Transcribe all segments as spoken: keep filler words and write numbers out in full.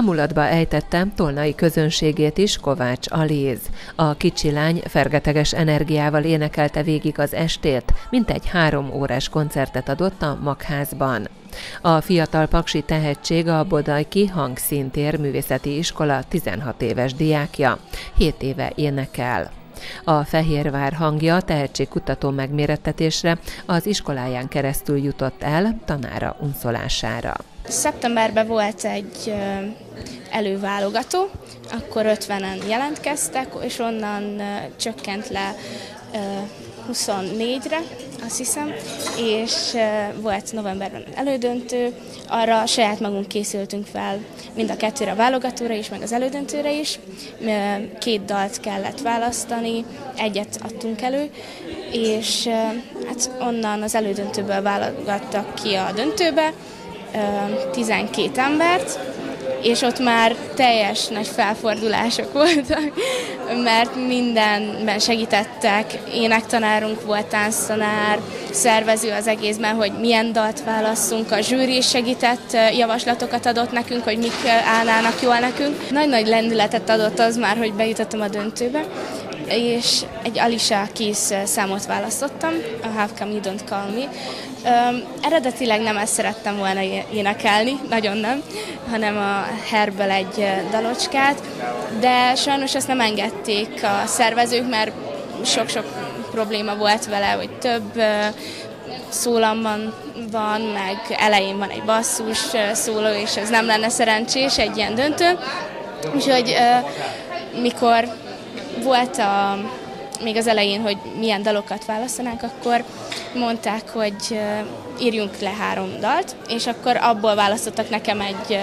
Bámulatba ejtette tolnai közönségét is Kovács Aléz. A kicsi lány fergeteges energiával énekelte végig az estét, mintegy három órás koncertet adott a Magházban. A fiatal paksi tehetség a Bodajki Hangszíntér Művészeti Iskola tizenhat éves diákja, hét éve énekel. A Fehérvár hangja tehetségkutató megmérettetésre az iskoláján keresztül jutott el tanára unszolására. Szeptemberben volt egy előválogató, akkor ötvenen jelentkeztek, és onnan csökkent le huszonnégyre, azt hiszem, és volt novemberben elődöntő, arra saját magunk készültünk fel mind a kettőre, a válogatóra is, meg az elődöntőre is. Két dalt kellett választani, egyet adtunk elő, és hát onnan az elődöntőből válogattak ki a döntőbe tizenkét embert, és ott már teljes nagy felfordulások voltak, mert mindenben segítettek, énektanárunk volt, tánctanár, szervező az egészben, hogy milyen dalt válasszunk, a zsűri is segített, javaslatokat adott nekünk, hogy mik állnának jól nekünk. Nagy-nagy lendületet adott az már, hogy bejutottam a döntőbe, és egy Alicia Keys számot választottam, a How Come You Don't Call Me. Um, eredetileg nem ezt szerettem volna énekelni, nagyon nem, hanem a Herből egy dalocskát, de sajnos ezt nem engedték a szervezők, mert sok-sok probléma volt vele, hogy több uh, szólamban van, meg elején van egy basszus uh, szóló, és ez nem lenne szerencsés egy ilyen döntő. Úgyhogy uh, mikor volt a, még az elején, hogy milyen dalokat választanánk, akkor mondták, hogy írjunk le három dalt, és akkor abból választottak nekem egy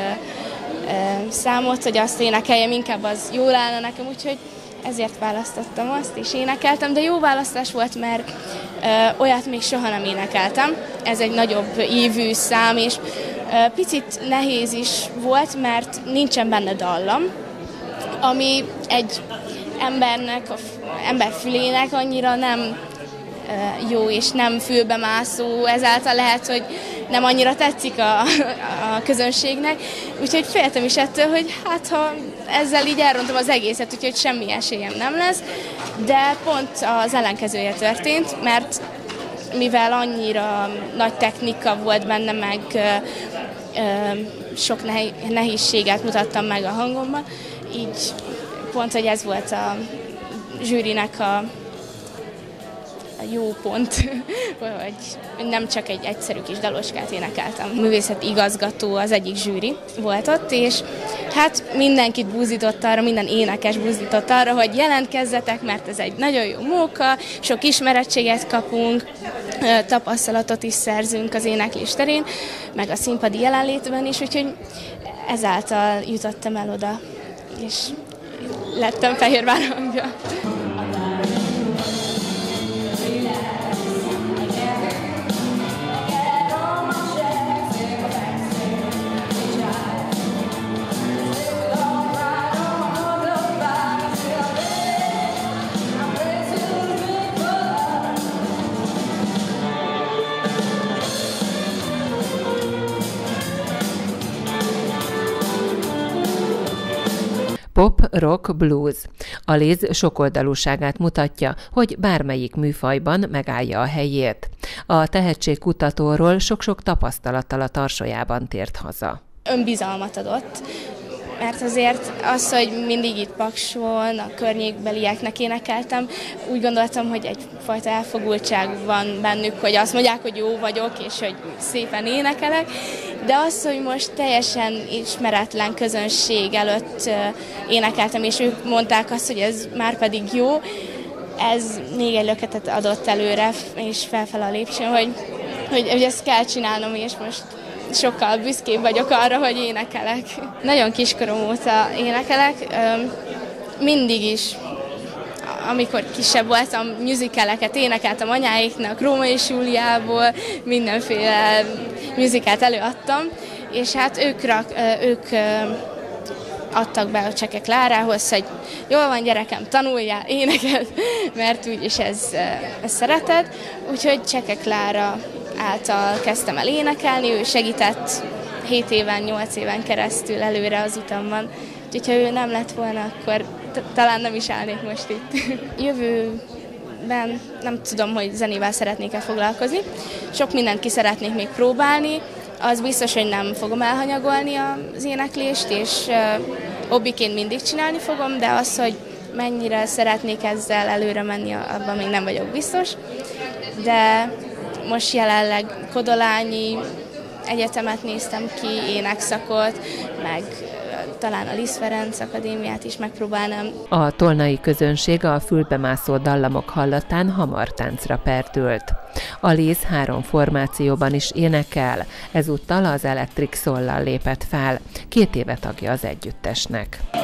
számot, hogy azt énekeljem, inkább az jól állna nekem, úgyhogy ezért választottam azt, és énekeltem, de jó választás volt, mert olyat még soha nem énekeltem. Ez egy nagyobb ívű szám, és picit nehéz is volt, mert nincsen benne dallam, ami egy embernek, a ember fülének annyira nem jó és nem fülbe mászó, ezáltal lehet, hogy nem annyira tetszik a, a közönségnek. Úgyhogy féltem is ettől, hogy hát ha ezzel így elrontom az egészet, úgyhogy semmi esélyem nem lesz. De pont az ellenkezője történt, mert mivel annyira nagy technika volt benne, meg ö, ö, sok nehézséget mutattam meg a hangomban, így pont, hogy ez volt a zsűrinek a a jó pont, hogy nem csak egy egyszerű kis daloskát énekeltem. A művészeti igazgató az egyik zsűri volt ott, és hát mindenkit buzdított arra, minden énekes buzdított arra, hogy jelentkezzetek, mert ez egy nagyon jó móka, sok ismerettséget kapunk, tapasztalatot is szerzünk az éneklés terén, meg a színpadi jelenlétben is, úgyhogy ezáltal jutottam el oda, és lettem Fehérvár hangja. Pop, rock, blues. Aléz sokoldalúságát mutatja, hogy bármelyik műfajban megállja a helyét. A tehetségkutatóról sok-sok tapasztalattal a tarsójában tért haza. Önbizalmat adott, mert azért az, hogy mindig itt Pakson, a környékbelieknek énekeltem, úgy gondoltam, hogy egyfajta elfogultság van bennük, hogy azt mondják, hogy jó vagyok, és hogy szépen énekelek, de az, hogy most teljesen ismeretlen közönség előtt énekeltem, és ők mondták azt, hogy ez már pedig jó, ez még egy löketet adott előre, és felfele a lépcsőn, hogy, hogy, hogy ezt kell csinálnom, és most sokkal büszkébb vagyok arra, hogy énekelek. Nagyon kiskorom óta énekelek, mindig is, amikor kisebb voltam, musicaleket énekeltem anyáiknak, Róma és Júliából, mindenféle musicalt előadtam, és hát ők, rak, ők adtak be a Cseke Klárához, hogy jól van gyerekem, tanuljál, énekel, mert úgyis ez, ez szereted. Úgyhogy Cseke Klára által kezdtem el énekelni, ő segített hét éven, nyolc éven keresztül előre az utamban. Úgyhogy ha ő nem lett volna, akkor talán nem is állnék most itt. Jövőben nem tudom, hogy zenével szeretnék-e foglalkozni. Sok mindent ki szeretnék még próbálni. Az biztos, hogy nem fogom elhanyagolni az éneklést, és hobbiként mindig csinálni fogom, de az, hogy mennyire szeretnék ezzel előre menni, abban még nem vagyok biztos. De most jelenleg Kodolányi Egyetemet néztem ki, énekszakot, meg talán a Liszt Ferenc Akadémiát is megpróbálnám. A tolnai közönség a fülbemászó dallamok hallatán hamar táncra perdült. A Liz három formációban is énekel, ezúttal az Electric Soul-lal lépett fel. Két éve tagja az együttesnek.